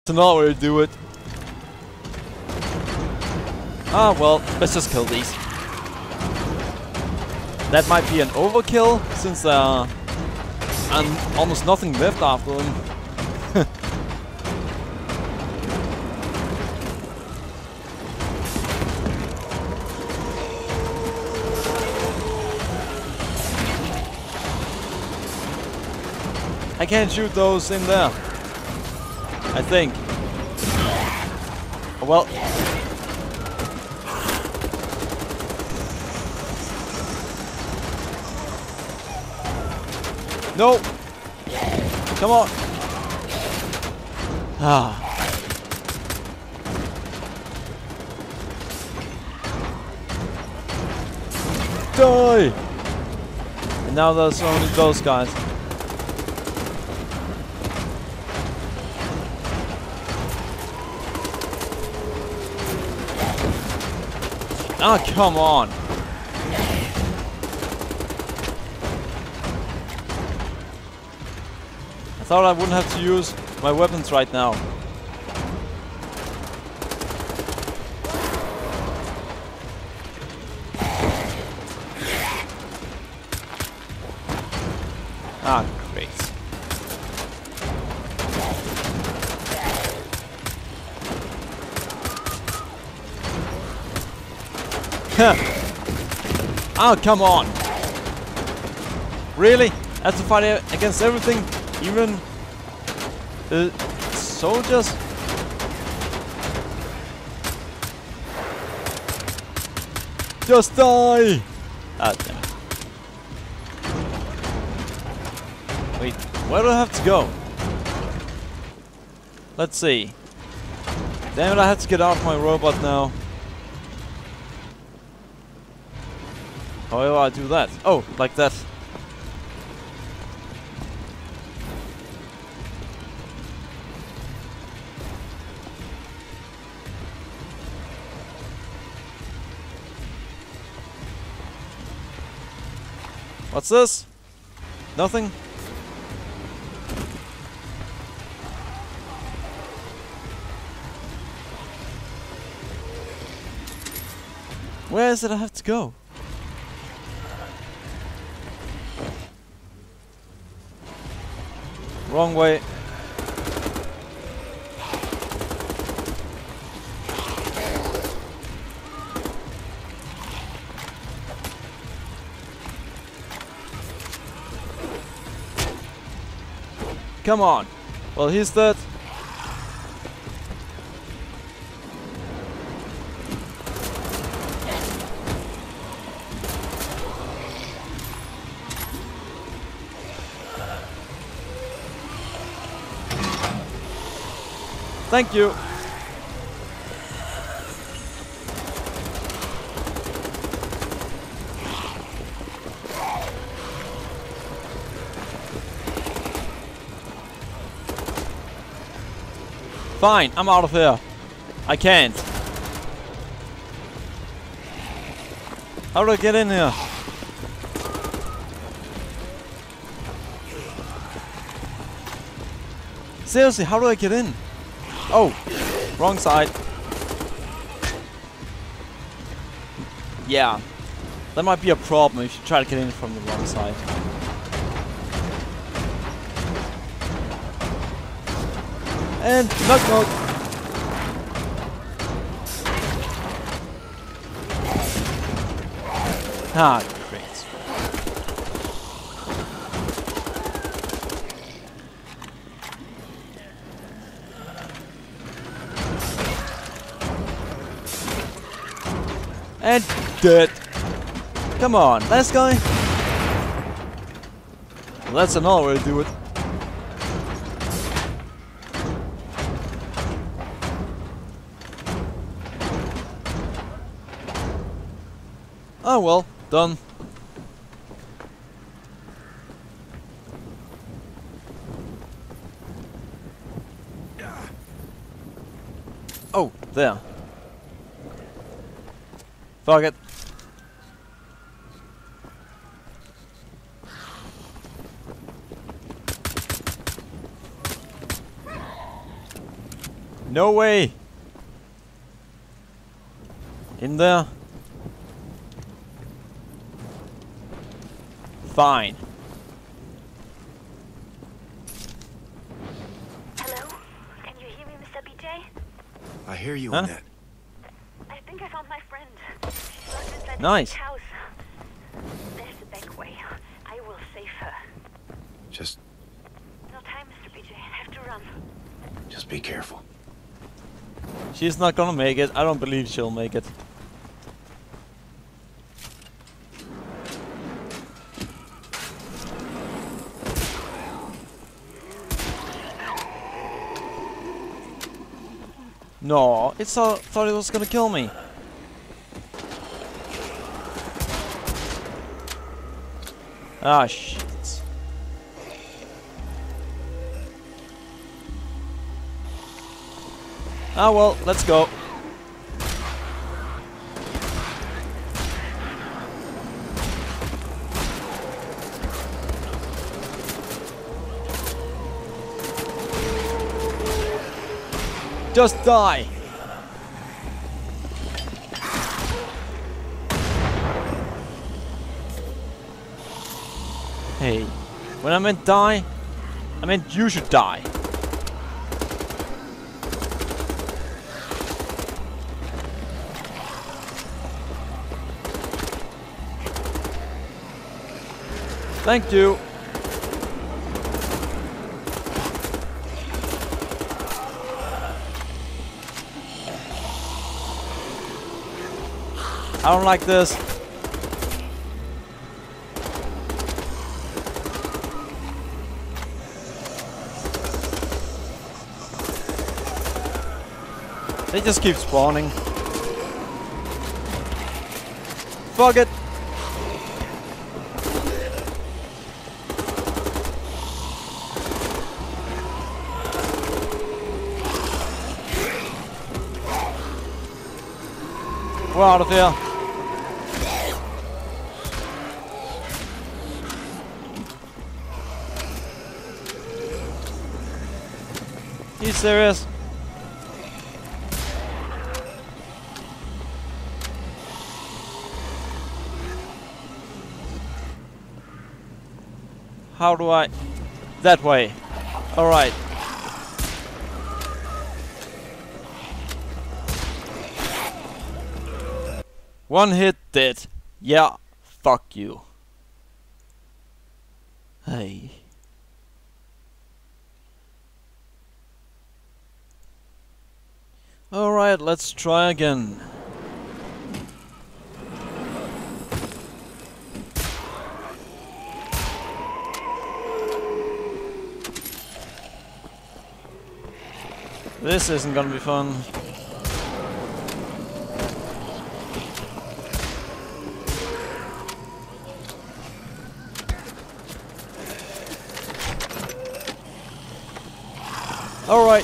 not way to do it. Ah, well, let's just kill these. That might be an overkill, since and almost nothing left after them. I can't shoot those in there, I think. Well. No! Come on! Ah. Die! And now there's only those guys. Ah, come on! I thought I wouldn't have to use my weapons right now. Ah, great. Oh, come on! Really? I have to fight against everything? Even the soldiers? Just die! Ah, damn it. Wait, where do I have to go? Let's see. Damn it, I have to get out of my robot now. How do I do that? Oh, like that. What's this? Nothing? Where is it I have to go? Wrong way. Come on. Well, he's dead. Thank you. Fine, I'm out of here. I can't. How do I get in here? Seriously, how do I get in? Oh, wrong side. Yeah, that might be a problem if you try to get in from the wrong side. And knock knock. Ah, great. And dead. Come on, last guy. Well, that's another way to do it. Oh well, done. Oh, there. Fuck it. No way! In there? Fine. Hello? Can you hear me, Mr. BJ? I hear you, Huh? Annette. I think I found my friend. She's locked inside Nice. the house. There's the back way. I will save her. Just No time, Mr. BJ. I have to run. be careful. She's not gonna make it. I don't believe she'll make it. No, thought it was gonna kill me. Ah, shit. Ah, well, let's go. Just die. Hey, when I meant die, I meant you should die. Thank you. I don't like this. They just keep spawning. Fuck it. We're out of here. You serious? How do I... That way. Alright. One hit, dead. Yeah, fuck you. Hey. Alright, let's try again. This isn't gonna be fun. Alright.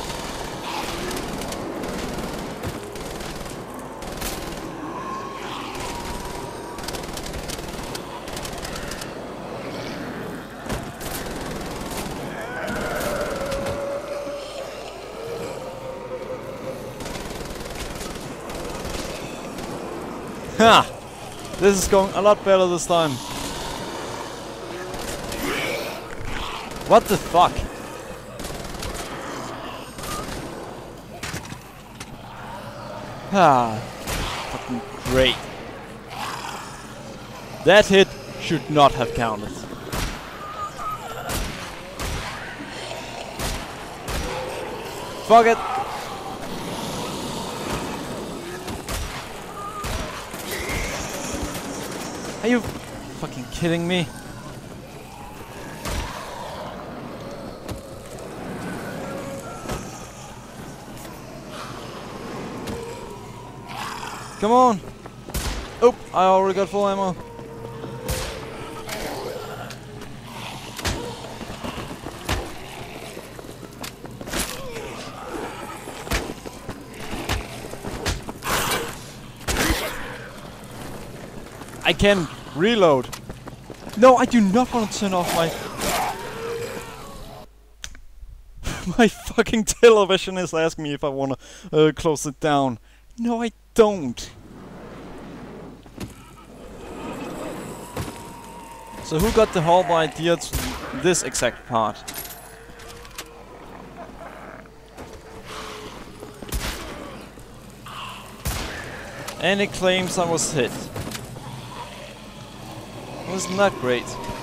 Ha! This is going a lot better this time. What the fuck? Ah, fucking great. That hit should not have counted. Fuck it. Are you fucking kidding me? Come on! Oh, I already got full ammo. I can reload. No, I do not want to turn off My fucking television is asking me if I wanna close it down. No, I don't. So who got the horrible idea to this exact part? And it claims I was hit. Wasn't that great?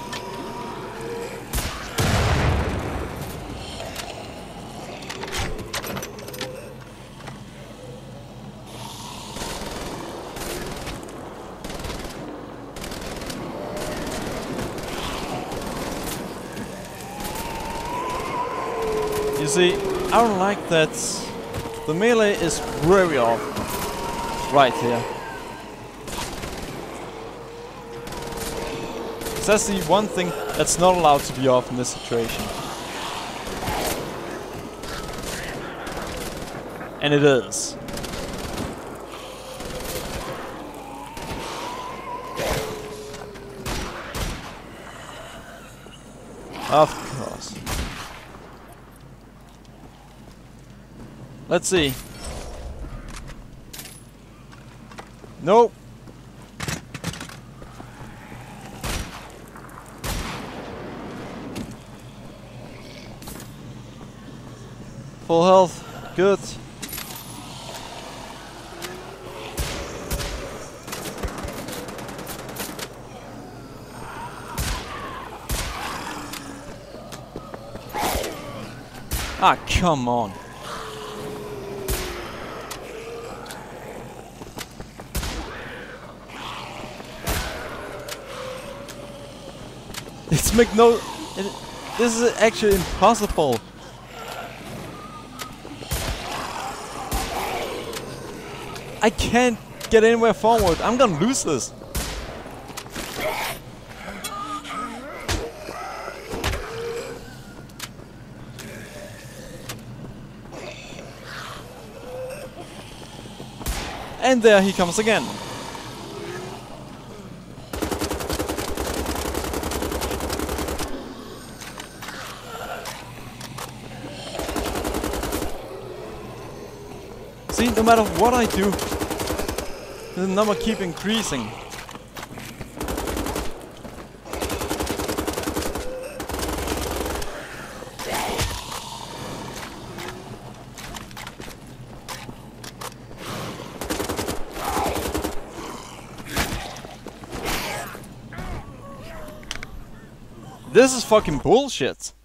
You see, I don't like that the melee is very off right here. So that's the one thing that's not allowed to be off in this situation. And it is. Of course. Let's see. Nope. Full health. Good. Ah, come on. This is actually impossible. I can't get anywhere forward. I'm gonna lose this. And there he comes again. See, no matter what I do, the number keeps increasing. This is fucking bullshit.